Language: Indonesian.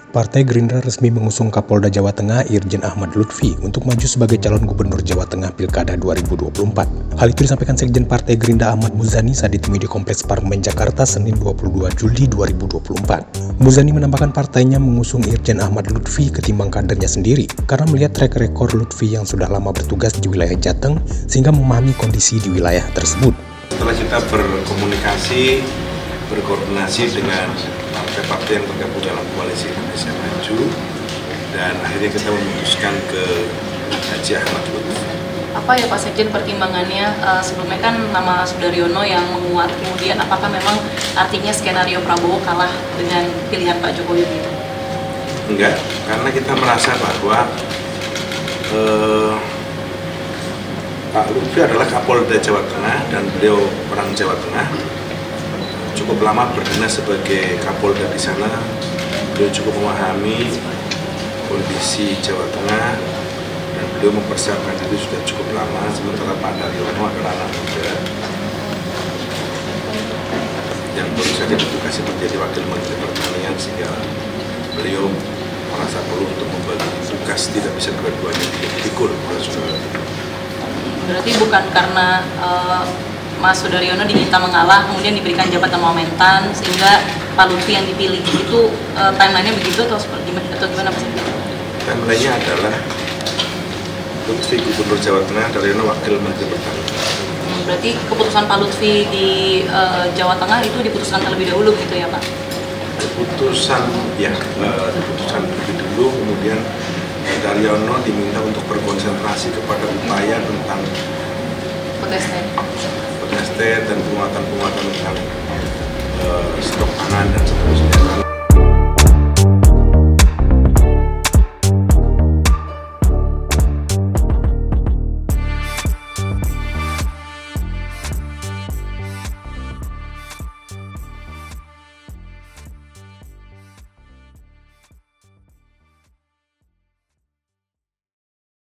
Partai Gerindra resmi mengusung Kapolda Jawa Tengah Irjen Ahmad Lutfi untuk maju sebagai calon gubernur Jawa Tengah Pilkada 2024. Hal itu disampaikan Sekjen Partai Gerindra Ahmad Muzani saat ditemui di Kompleks Parlemen Jakarta Senin 22 Juli 2024. Muzani menambahkan partainya mengusung Irjen Ahmad Lutfi ketimbang kadernya sendiri karena melihat track record Lutfi yang sudah lama bertugas di wilayah Jateng sehingga memahami kondisi di wilayah tersebut. Setelah kita berkomunikasi, berkoordinasi dengan partai-partai yang tergabung dalam koalisi Indonesia Maju, dan akhirnya kita memutuskan ke Haji Ahmad Lutfi. Apa ya Pak Sekjen pertimbangannya? Sebelumnya kan nama Sudaryono yang menguat, kemudian apakah memang artinya skenario Prabowo kalah dengan pilihan Pak Jokowi gitu? Enggak, karena kita merasa bahwa Pak Lutfi adalah Kapolda Jawa Tengah dan beliau orang Jawa Tengah. Cukup lama berdinas sebagai Kapolda di sana, beliau cukup memahami kondisi Jawa Tengah dan beliau mempersiapkan itu sudah cukup lama. Sementara Pak Daryono adalah anak muda yang baru saja ditugasi menjadi Wakil Menteri Pertanian, sehingga beliau merasa perlu untuk membagi tugas, tidak bisa dua-duanya dipikul oleh saudara. Berarti bukan karena Mas Sudaryono diminta mengalah, kemudian diberikan jabatan momentan sehingga Pak Lutfi yang dipilih, itu timelinenya begitu atau gimana Pak? Timelinenya adalah Lutfi Gubernur Jawa Tengah, Daryono Wakil Menteri Pertanian. Berarti keputusan Pak Lutfi di Jawa Tengah itu diputuskan terlebih dahulu gitu ya Pak? Diputusan terlebih dulu, kemudian Daryono diminta untuk berkonsentrasi kepada upaya tentang protester dan penguatan tentang stok pangan dan seterusnya.